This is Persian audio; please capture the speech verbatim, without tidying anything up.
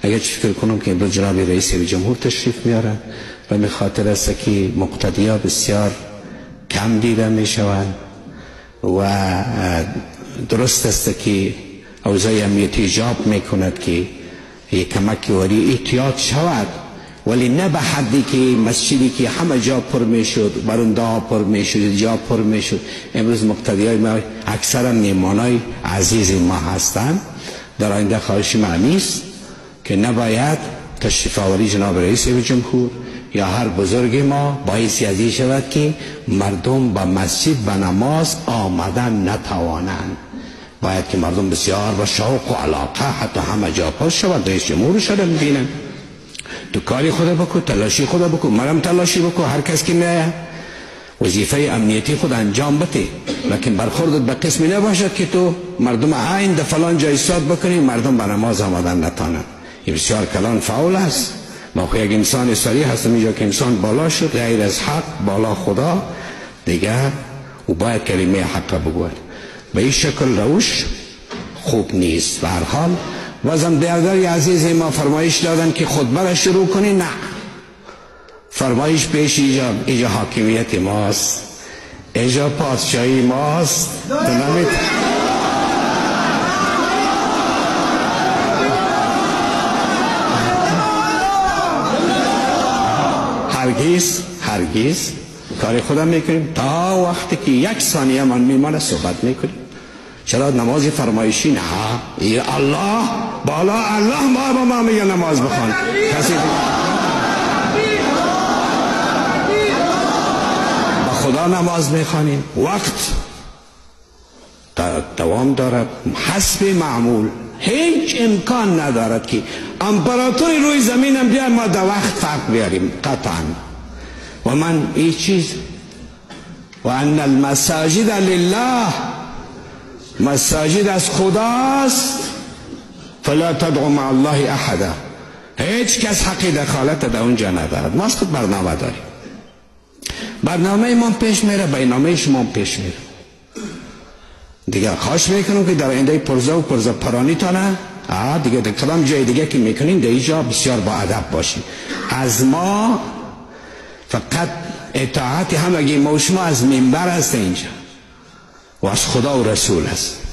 اگر فکر کنم که امروز جناب رئیس جمهور تشریف میارن و به خاطر است که مقتدیا بسیار کم دیده میشوند و درست است که اوضاع امنیتی ایجاب میکند که یک کمک وری احتیاط شود، ولی نه به حدی که مسجدی که همه جا پر میشد، برنده ها پر میشد، جا پر میشد. امروز مقتدیای ما اکثرا میمانای عزیز ما هستند. در آینده خواهش معنی است که نباید تشریف آوری جناب رئیس جمهور یا هر بزرگ ما باعثی ازی شود که مردم با مسجد به نماز آمدن نتوانند. باید که مردم بسیار با شوق و علاقه حتی همه جا پر شود. رئیس جمهور شده میبینن تو کاری خدا بکو، تلاشی خدا بکو، مرم تلاشی بکو، هر کس که میآید وظیفه امنیتی خود انجام بده، لکن برخوردت به قسمی نباشد که تو مردم عین در فلان جای ایستاد بکنی مردم به نماز آمدن نتانند. این بسیار کلان فاول است. ما خو یک انسان صریح هستم اینجا که انسان بالا شد غیر از حق بالا خدا دیگر او باید کلمه حق بگوید. به این شکل روش خوب نیست. به هر حال وزم دیاداری عزیز ما فرمایش دادن که خطبه را شروع کنی. نه، فرمایش پیش ایجا, ایجا حاکمیت ماست، ایجا پادشاهی ماست. تو نمید هرگیز هرگیز کار خودم میکنیم تا وقتی که یک ثانیه من میمانه صحبت میکنیم. چرا نماز فرمایشی؟ نه، ای الله بالا الله ما با ما میگه نماز بخوان. کسی با خدا نماز میخوانیم، وقت دوام دارد حسب معمول. هیچ امکان ندارد که امپراتوری روی زمینم بیایم ما در وقت فرق بیاریم قطعا. و من این چیز و ان المساجد لله، مساجد از خداست، فلا تدعو مع الله احدا. هیچ کس حق دخالت در اونجا ندارد. ما از خود برنامه داریم، برنامه ما پیش میره، برنامه شما پیش میره دیگه. خواهش میکنم که در آینده پرزه و پرزه پرانی تانه آه دیگه در کدام جای دیگه که میکنین در اینجا بسیار با ادب باشین. از ما فقط اطاعت همگی ما و شما از منبر هست اینجا و از خدا و رسول هست.